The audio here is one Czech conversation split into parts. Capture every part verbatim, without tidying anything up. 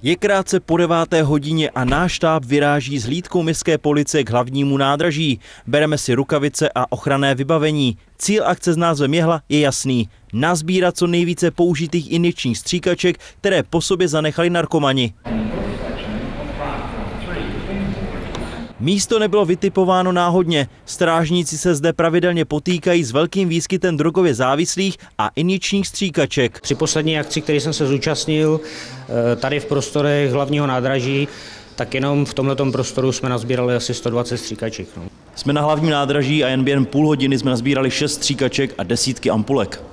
Je krátce po deváté hodině a náš štáb vyráží s hlídkou městské policie k hlavnímu nádraží. Bereme si rukavice a ochranné vybavení. Cíl akce s názvem Jehla je jasný. Nazbírat co nejvíce použitých injekčních stříkaček, které po sobě zanechali narkomani. Místo nebylo vytipováno náhodně. Strážníci se zde pravidelně potýkají s velkým výskytem drogově závislých a injekčních stříkaček. Při poslední akci, který jsem se zúčastnil tady v prostorech hlavního nádraží, tak jenom v tomhletom prostoru jsme nazbírali asi sto dvacet stříkaček. No. Jsme na hlavním nádraží a jen během půl hodiny jsme nazbírali šest stříkaček a desítky ampulek.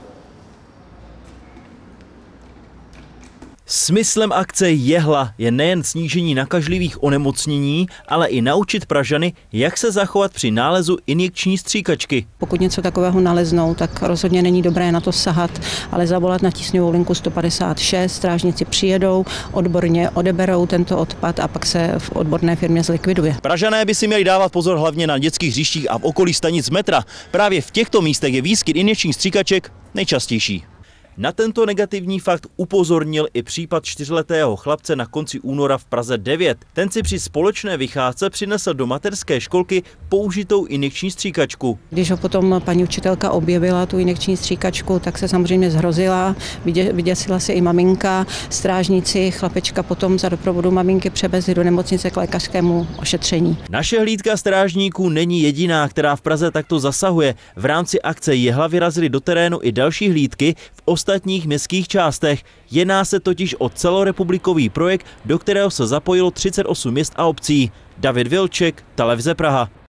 Smyslem akce Jehla je nejen snížení nakažlivých onemocnění, ale i naučit Pražany, jak se zachovat při nálezu injekční stříkačky. Pokud něco takového naleznou, tak rozhodně není dobré na to sahat, ale zavolat na tísňovou linku sto padesát šest, strážníci přijedou, odborně odeberou tento odpad a pak se v odborné firmě zlikviduje. Pražané by si měli dávat pozor hlavně na dětských hřištích a v okolí stanic metra. Právě v těchto místech je výskyt injekčních stříkaček nejčastější. Na tento negativní fakt upozornil i případ čtyřletého chlapce na konci února v Praze devět. Ten si při společné vycházce přinesl do mateřské školky použitou injekční stříkačku. Když ho potom paní učitelka objevila, tu injekční stříkačku, tak se samozřejmě zhrozila, vyděsila se i maminka. Strážníci chlapečka potom za doprovodu maminky převezli do nemocnice k lékařskému ošetření. Naše hlídka strážníků není jediná, která v Praze takto zasahuje. V rámci akce Jehla vyrazili do terénu i další hlídky v ostatních městských částech. Jedná se totiž o celorepublikový projekt, do kterého se zapojilo třicet osm měst a obcí. David Vilček, Televize Praha.